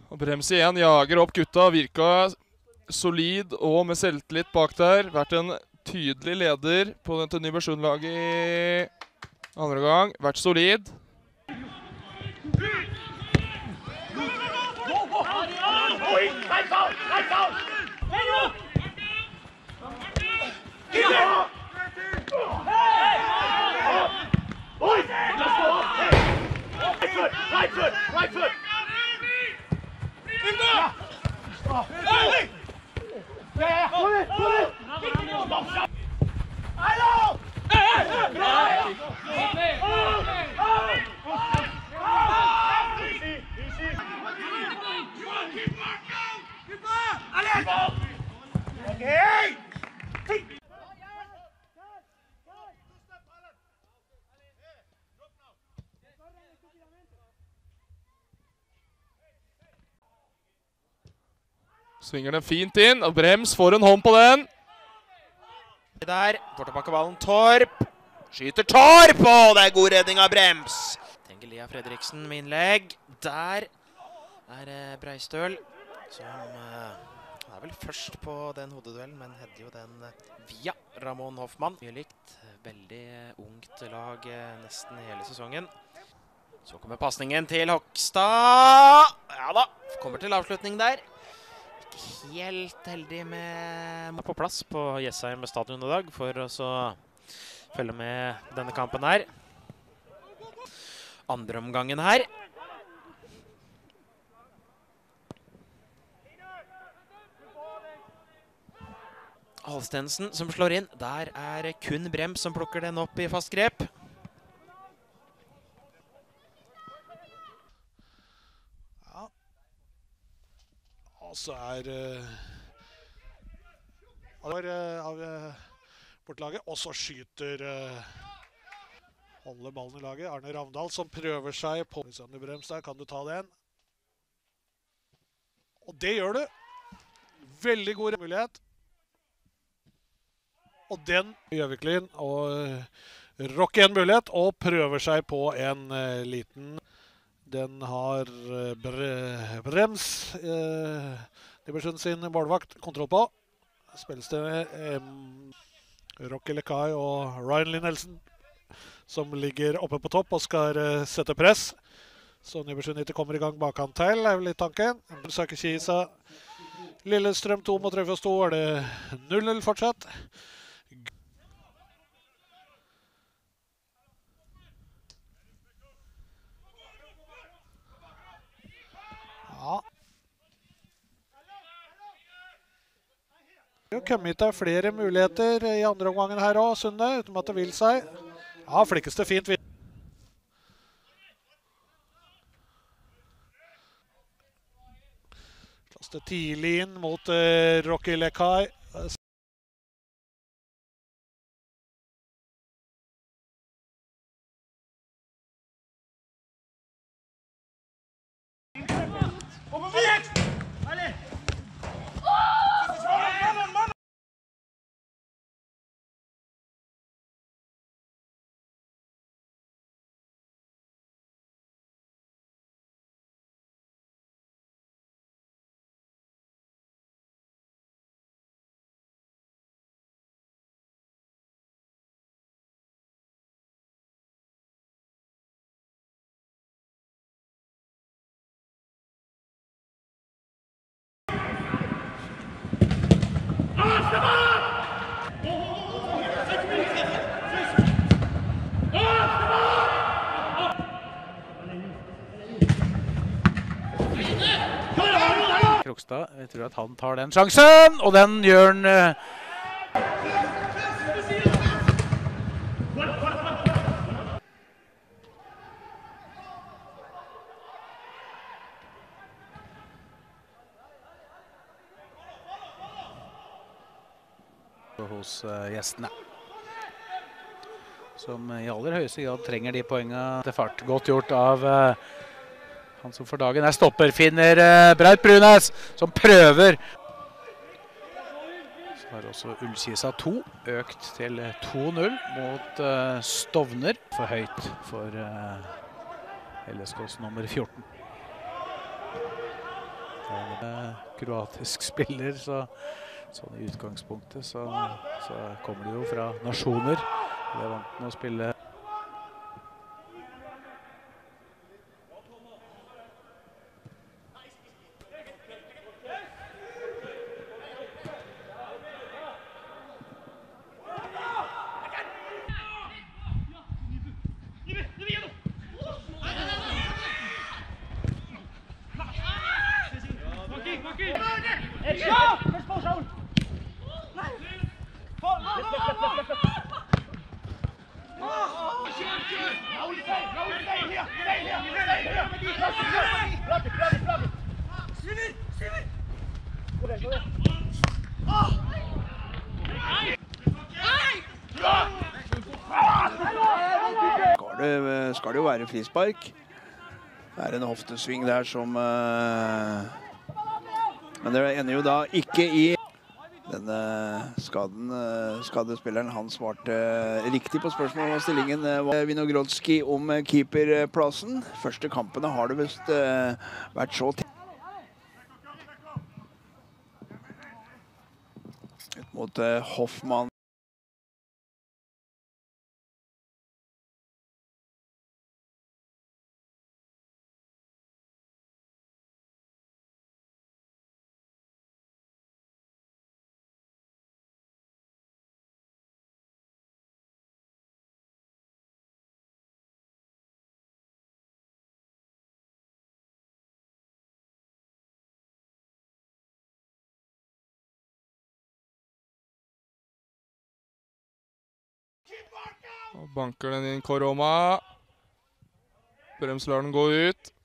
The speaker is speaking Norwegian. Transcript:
Og Brems igjen jager opp gutta, virka solid og med selvtillit bak der. Vært en tydelig leder på dette Nybergsund-laget i andre gang. Vært solid. Right foot! Svinger den fint inn, og Brems får en hånd på den. Der, får tilbake ballen Torp. Skyter Torp, og det er god redning av Brems. Tenker Lia Fredriksen med innlegg. Der er Breistøl, som er vel først på den hodeduellen, men hedder jo den via Ramon Hoffmann. Mye likt, veldig ungt lag nesten hele sesongen. Så kommer passningen til Hokstad. Ja da, kommer til avslutning der. Helt heldig med på plass på Jessheim stadion i dag for å følge med denne kampen her. Andre omgangen her. Alstensen som slår inn. Der er kun Brems som plukker den opp i fast grep. Og så av bortlaget, og så skyter holder ballen i laget. Arne Ravndal som prøver seg på Alexander Brems der. Kan du ta den? Og det gjør du. Veldig god mulighet. Og den Gjøviklin og rocker en mulighet og prøver seg på en liten. Den har Brems, Nybergsund sin målvakt, kontroll på. Spilles det Rocky Lekai og Ryan Linnelsen, som ligger oppe på topp og skal sette press. Så Nybergsund ikke kommer i gang bakhånd til, er vel litt tanken. Søker Kisa. Lillestrøm 2 mot Røyfjord 2, er det 0-0 fortsatt. Ja. Det har kommet av flere muligheter i andre omgangen her også, Sunde, uten at det vil seg. Ja, flikkes det fint. Kaster tidlig inn mot Rocky Lekai. Krokstad, jeg tror at han tar den sjansen, og den gjør han. Hos gjestene, som i aller høyeste grad trenger de poengene til fart. Godt gjort av han som for dagen er stopper, finner Braut Brunes, som prøver. Så har også Ullkisa 2 økt til 2-0 mot Stovner. For høyt for LSKs nummer 14. Kroatisk spiller, så sånn i utgangspunktet så kommer de jo fra nasjoner. De er vant med å spille. Skal det jo være frispark. Det er en hoftesving der som men det ender jo da ikke i denne skaden. Skadespilleren han svarte riktig på spørsmålet om stillingen. Vinogrodski om keeperplassen. Første kampene har det vist vært så ut mot Hoffmann. Og banker den inn Koroma. Brems lar den gå ut.